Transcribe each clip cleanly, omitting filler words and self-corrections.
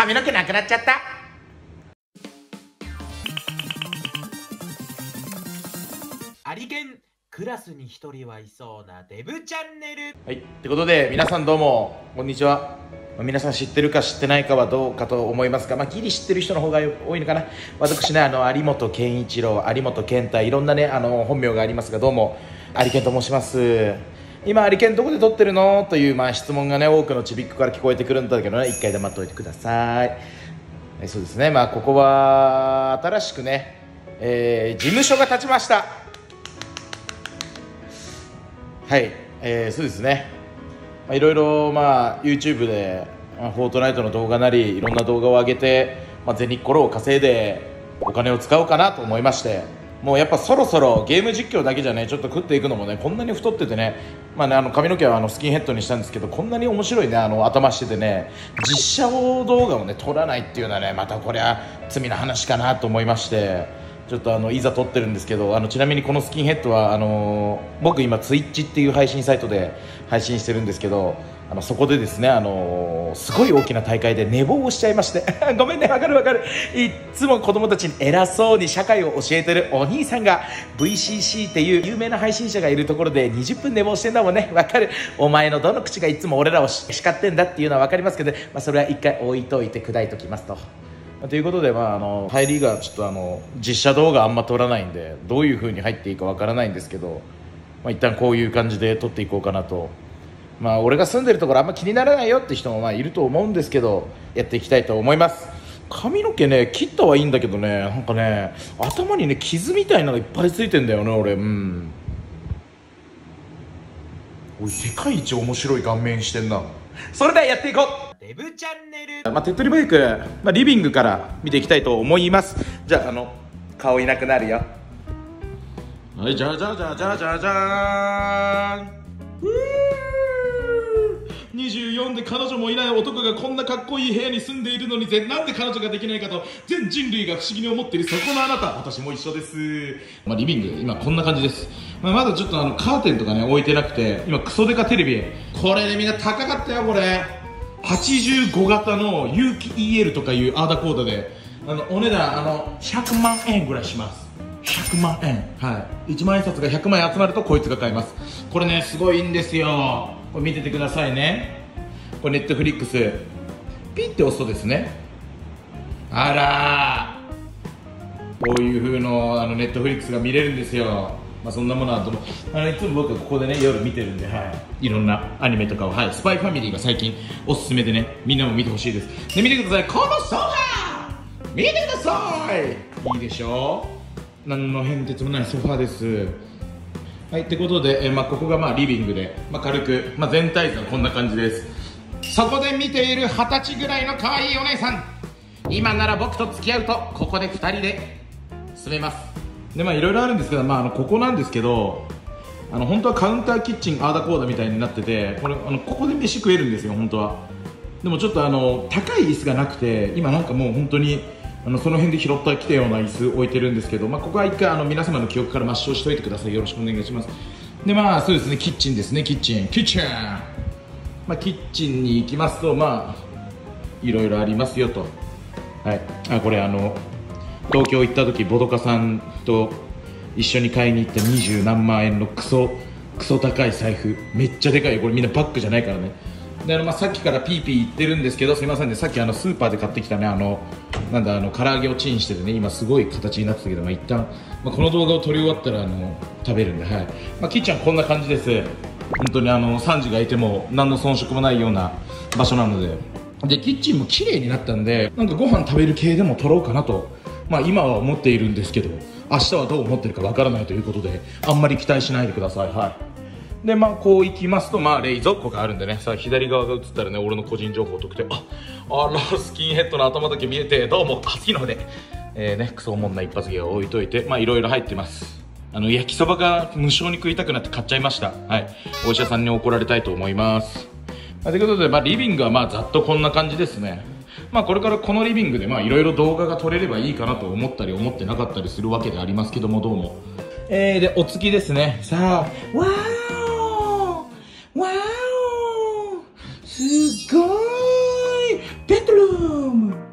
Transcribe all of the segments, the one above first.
髪の毛なくなっちゃった。アリゲンクラスに一人はいそうなデブチャンネル。はい、ってことで皆さんどうもこんにちは。皆さん知ってるか知ってないかはどうかと思いますが、ギリ知ってる人の方が多いのかな。私ね、有本健一郎、有本健太、いろんなね本名がありますが、どうもアリケンと申します。今アリケンどこで撮ってるのという質問がね、多くのちびっ子から聞こえてくるんだけどね、一回黙っておいてください。そうですね、ここは新しくね、事務所が建ちました。はい、そうですね、いろいろYouTube でフォートナイトの動画なりいろんな動画を上げて、銭っころを稼いでお金を使おうかなと思いまして、もうやっぱそろそろゲーム実況だけじゃねちょっと食っていくのもね、こんなに太っててね、髪の毛はスキンヘッドにしたんですけど、こんなに面白いね頭しててね、実写動画をね撮らないっていうのはね、またこれは罪な話かなと思いまして、ちょっといざ撮ってるんですけど、ちなみにこのスキンヘッドは僕今 Twitch っていう配信サイトで配信してるんですけど、そこでですねすごい大きな大会で寝坊をしちゃいましてごめんね、わかる、いっつも子供たちに偉そうに社会を教えてるお兄さんが VCC っていう有名な配信者がいるところで20分寝坊してんだもんね。わかる、お前のどの口がいつも俺らを叱ってんだっていうのはわかりますけど、それは一回置いといて砕いときますと。ということで、入りがちょっと実写動画あんま撮らないんで、どういう風に入っていいかわからないんですけど、一旦こういう感じで撮っていこうかなと。俺が住んでるところあんま気にならないよって人もいると思うんですけど、やっていきたいと思います。髪の毛ね切ったはいいんだけどね、なんかね頭にね傷みたいなのいっぱいついてんだよね俺。おい、世界一面白い顔面してんな。それではやっていこう、デブチャンネル。手っ取り早く、リビングから見ていきたいと思います。じゃあ顔いなくなるよ。はい、じゃーん。24で彼女もいない男がこんなかっこいい部屋に住んでいるのになんで彼女ができないかと全人類が不思議に思っているそこのあなた、私も一緒です。リビング今こんな感じです。まだちょっとカーテンとかね置いてなくて、今クソデカテレビ、これねみんな高かったよ。これ85型の有機 EL とかいうアーダコーダでお値段100万円ぐらいします。100万円、はい、1万円札が100万円集まるとこいつが買えます。これねすごいんですよ。これ見ててくださいね。これネットフリックスピッて押すとですね、あらこういう風のネットフリックスが見れるんですよ。そんなものはいつも僕はここでね夜見てるんで、いろんなアニメとかを、スパイファミリーが最近おすすめでね、みんなも見てほしいです。で見てください、このソファー見てください。いいでしょう、何の変哲もないソファーです。はい、ってことで、ここがリビングで、軽く、全体図はこんな感じです。そこで見ている20歳ぐらいの可愛いお姉さん、今なら僕と付き合うとここで2人で住めます。でいろいろあるんですけど、ここなんですけど本当はカウンターキッチンアーダコーダみたいになってて、これここで飯食えるんですよ本当は。でもちょっと高い椅子がなくて、今なんかもう本当にその辺で拾ってきたような椅子置いてるんですけど、ここは一回皆様の記憶から抹消しておいてください。よろしくお願いします。でそうですね、キッチンですね。キッチンキッチンに行きますといろいろありますよと。これ東京行った時ボドカさんと一緒に買いに行った20何万円のクソ高い財布、めっちゃでかい。これみんなバッグじゃないからね。でさっきからピーピー言ってるんですけど、すいませんね、さっきスーパーで買ってきたね唐揚げをチンしててね、今すごい形になってたけど、一旦、この動画を撮り終わったら食べるんで、キッチンはこんな感じです。本当に3時がいても何の遜色もないような場所なので、キッチンも綺麗になったんで、なんかご飯食べる系でも撮ろうかなと、今は思っているんですけど、明日はどう思ってるかわからないということであんまり期待しないでください。でこう行きますと冷蔵庫があるんでね、さあ左側が映ったらね、俺の個人情報特定、あらスキンヘッドの頭だけ見えて、どうも次の方でクソおもんな一発芸を置いといて、いろいろ入ってます。焼きそばが無性に食いたくなって買っちゃいました。お医者さんに怒られたいと思います。ということで、リビングはざっとこんな感じですね。これからこのリビングでいろいろ動画が撮れればいいかなと思ったり思ってなかったりするわけでありますけども、どうもでお次ですね。さあわーわーすごいベッドルーム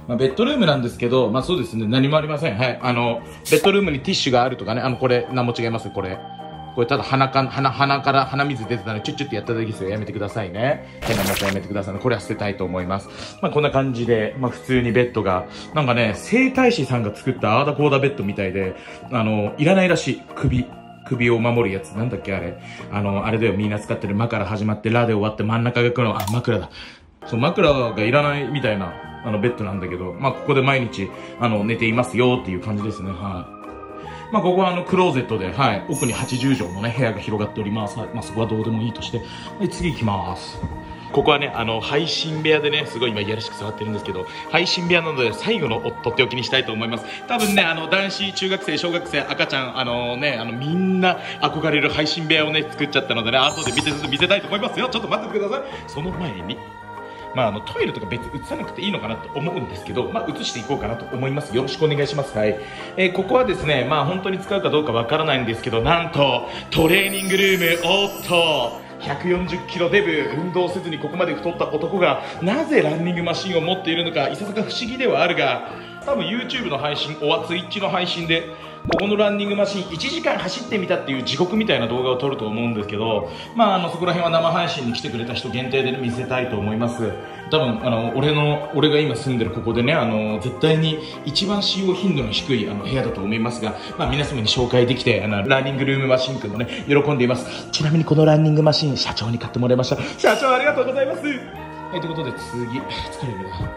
まあ、ベッドルームなんですけど、まあそうですね、何もありません。はい。ベッドルームにティッシュがあるとかね、これ、何も違います、これ。これただ鼻から鼻水出てたので、チュッチュってやっただけですよ。やめてくださいね。変なやつやめてくださいね。これは捨てたいと思います。まあこんな感じで、まあ普通にベッドが、なんかね、整体師さんが作ったアーダコーダベッドみたいで、いらないらしい。首を守るやつ。なんだっけあれ。あれだよ、みんな使ってる。マから始まって、ラで終わって真ん中が来るの。あ、枕だ。そう、枕がいらないみたいな、ベッドなんだけど、まあここで毎日、寝ていますよっていう感じですね。はい。まあ、ここはクローゼットで、はい、奥に80畳のね、部屋が広がっております。はい、まあ、そこはどうでもいいとして。はい、次行きます。ここはね、配信部屋でね、すごい今いやらしく座ってるんですけど、配信部屋なので最後のとっておきにしたいと思います。多分ね、男子、中学生、小学生、赤ちゃん、みんな憧れる配信部屋をね、作っちゃったのでね、後で見せたいと思いますよ。ちょっと待っててください。その前に、まあ、トイレとか別に映さなくていいのかなと思うんですけど、まあ、映していこうかなと思います。よろしくお願いします。はい。ここはですね、まあ、本当に使うかどうかわからないんですけど、なんと、トレーニングルーム、おっと、140キロデブ、運動せずにここまで太った男が、なぜランニングマシンを持っているのか、いささか不思議ではあるが、多分 YouTube の配信、Twitch の配信で、ここのランニングマシン1時間走ってみたっていう地獄みたいな動画を撮ると思うんですけど、まあそこら辺は生配信に来てくれた人限定で、ね、見せたいと思います。多分俺が今住んでるここでね、絶対に一番使用頻度の低い部屋だと思いますが、まあ皆様に紹介できて、ランニングルームマシンくんもね、喜んでいます。ちなみにこのランニングマシン、社長に買ってもらいました。社長ありがとうございます。はい、ということで次、疲れるな。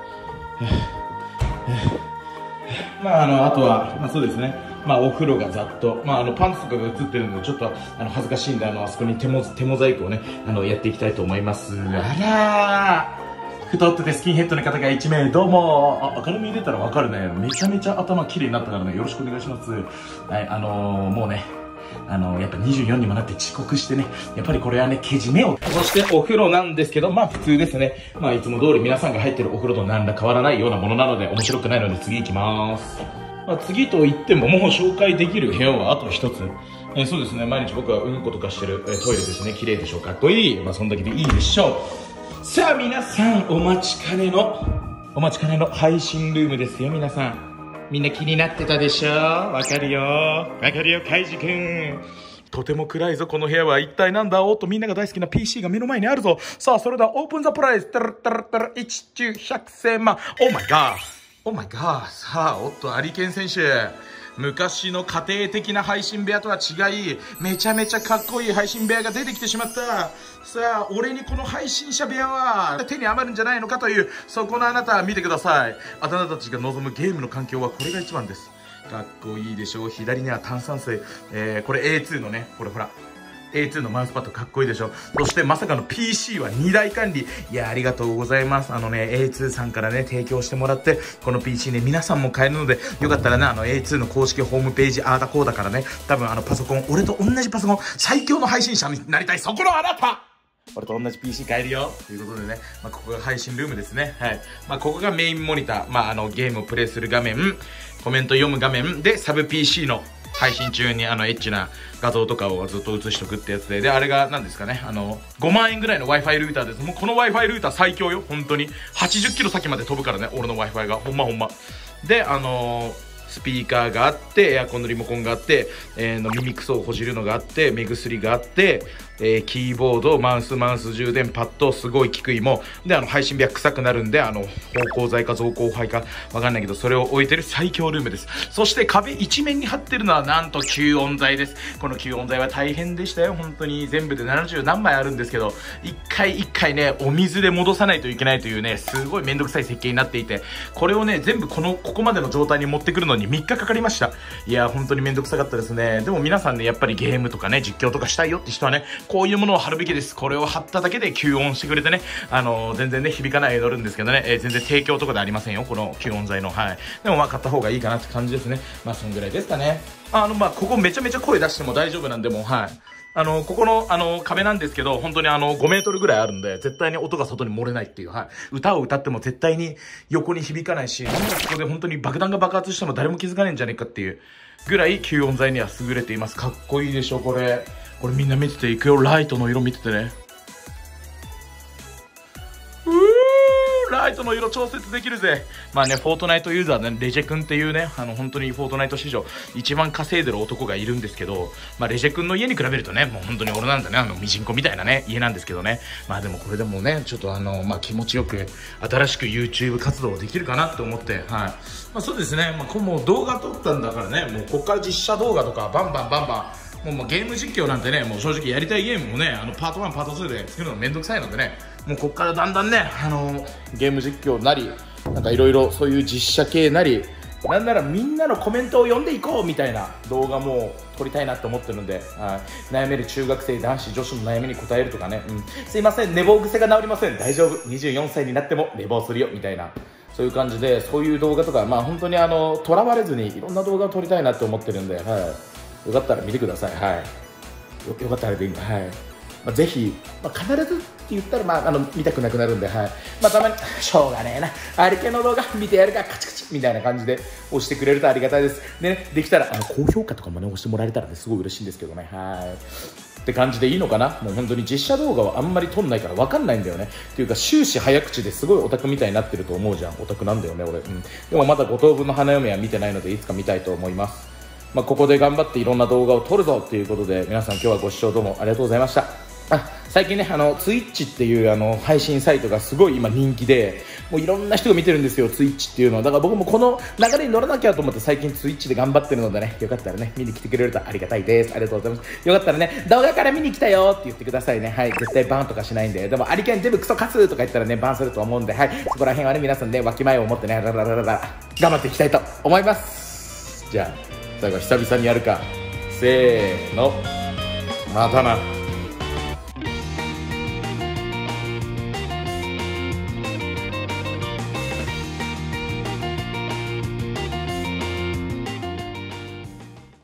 まああとは、まあそうですね。まあお風呂がざっと、まあパンツとかが映ってるのでちょっと恥ずかしいんであそこに手モザイクをねやっていきたいと思います。あらー、太っててスキンヘッドの方が1名どうも。明るみに出たらわかるね。めちゃめちゃ頭綺麗になったからね、よろしくお願いします。はい、もうね。やっぱ24にもなって遅刻してね、やっぱりこれはね、けじめを。そしてお風呂なんですけど、まあ普通ですね。まあいつも通り皆さんが入ってるお風呂と何ら変わらないようなものなので面白くないので次行きます。まあ、次と言ってももう紹介できる部屋はあと一つ。そうですね、毎日僕はうんことかしてる、トイレですね。綺麗でしょう、かっこいい。まあそんだけでいいでしょう。さあ皆さん、お待ちかねの配信ルームですよ、皆さん。みんな気になってたでしょ。わかるよ、カイジ君。とても暗いぞ、この部屋は。一体なんだ。おっと、みんなが大好きな PC が目の前にあるぞ。さあ、それではオープンザプライズ。1、9、100千万。オーマイガー。オーマイガー。さあ、おっと、アリケン選手。昔の家庭的な配信部屋とは違い、めちゃめちゃかっこいい配信部屋が出てきてしまった。さあ、俺にこの配信者部屋は手に余るんじゃないのかという、そこのあなた見てください。あなたたちが望むゲームの環境はこれが一番です。かっこいいでしょう。左には炭酸水。これ A2 のね、これほら。A2 のマウスパッドかっこいいでしょ。そしてまさかの PC は2台管理。いや、ありがとうございます。A2 さんからね、提供してもらって、この PC ね、皆さんも買えるので、よかったらね、A2 の公式ホームページ、あーだこーだからね、多分パソコン、俺と同じパソコン、最強の配信者になりたい、そこのあなた俺と同じ PC 買えるよということでね、まあ、ここが配信ルームですね。はい。まあ、ここがメインモニター。まあ、ゲームをプレイする画面、コメント読む画面で、サブ PC の配信中にエッチな画像とかをずっと映しとくってやつで、で、あれが何ですかね、5万円ぐらいの Wi-Fi ルーターです。もうこの Wi-Fi ルーター最強よ、本当に。80キロ先まで飛ぶからね、俺の Wi-Fi が。ほんま。で、スピーカーがあって、エアコンのリモコンがあって、耳くそをほじるのがあって、目薬があって、キーボード、マウス充電、パッド、すごい低いも。で、配信部屋臭くなるんで、芳香剤か増香灰かわかんないけど、それを置いてる最強ルームです。そして壁一面に貼ってるのはなんと吸音材です。この吸音材は大変でしたよ。本当に全部で70何枚あるんですけど、一回ね、お水で戻さないといけないというね、すごいめんどくさい設計になっていて、これをね、全部ここまでの状態に持ってくるのに3日かかりました。いや、本当にめんどくさかったですね。でも皆さんね、やっぱりゲームとかね、実況とかしたいよって人はね、こういうものを貼るべきです。これを貼っただけで吸音してくれてね、全然ね、響かないで乗るんですけどね、全然提供とかでありませんよ、この吸音材の。はい。でもまあ、買った方がいいかなって感じですね。まあ、そんぐらいですかね。まあ、ここめちゃめちゃ声出しても大丈夫なんで、もう、はい。ここの、壁なんですけど、本当に5メートルぐらいあるんで、絶対に音が外に漏れないっていう、はい。歌を歌っても絶対に横に響かないし、なんかここで本当に爆弾が爆発しても誰も気づかないんじゃねえかっていうぐらい吸音材には優れています。かっこいいでしょ、これ。これみんな見てていくよ。ライトの色見ててね。ラライトの色調節できるぜ。まあね、フォートナイトユーザーね、レジェ君っていうね、本当にフォートナイト史上一番稼いでる男がいるんですけど、まあレジェ君の家に比べるとね、もう本当に俺なんだね、ミジンコみたいなね、家なんですけどね。まあでもこれでもね、ちょっとまあ気持ちよく、新しく YouTube 活動できるかなと思って、はい。まあそうですね、まあもう動画撮ったんだからね、もうこっから実写動画とかバンバン、もうゲーム実況なんてね、もう正直やりたいゲームもね、パート1、パート2で作るのめんどくさいのでね、もうこっからだんだんね、ゲーム実況なり、なんかいろいろそういう実写系なり、なんならみんなのコメントを読んでいこうみたいな動画も撮りたいなって思ってるんで、悩める中学生、男子、女子の悩みに答えるとかね、すいません、寝坊癖が治りません、大丈夫、24歳になっても寝坊するよみたいな。そういう感じで、そういう動画とか、まあ本当にとらわれずにいろんな動画を撮りたいなって思ってるんで、はい、よかったら見てください。はい、よかったらでいいんで、はい、まあ、ぜひ、まあ、必ずって言ったら、まあ、見たくなくなるんで、はい、まあ、たまにしょうがねえな、あり系の動画見てやるか、カチカチみたいな感じで押してくれるとありがたいです。でね、できたら高評価とかもね押してもらえたらねすごい嬉しいんですけどね。はいって感じでいいのかな。もう本当に実写動画はあんまり撮んないから分かんないんだよね。っていうか終始早口ですごいオタクみたいになってると思うじゃん。オタクなんだよね俺、でもまだ五等分の花嫁は見てないのでいつか見たいと思います。まあ、ここで頑張っていろんな動画を撮るぞっていうことで、皆さん今日はご視聴どうもありがとうございました。最近ね、Twitch っていう配信サイトがすごい今人気で、もういろんな人が見てるんですよ、Twitch っていうのは。だから僕もこの流れに乗らなきゃと思って最近 Twitch で頑張ってるのでね、よかったらね、見に来てくれるとありがたいです。ありがとうございます。よかったらね、動画から見に来たよって言ってくださいね。はい、絶対バンとかしないんで。でも、アリケン全部クソカスとか言ったらね、バンすると思うんで、はい、そこら辺はね、皆さんね、わきまえを持ってね、頑張っていきたいと思います。じゃあ、最後久々にやるか。せーの、またな。